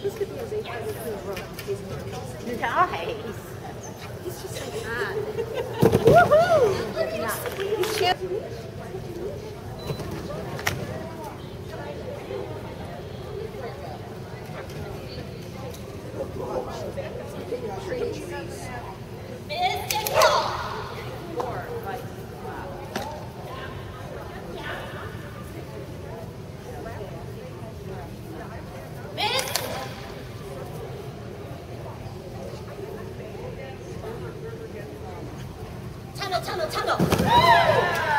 This could be a big part of the world. Nice. He's just like that. Woohoo! Yeah. He's chill. 찬호.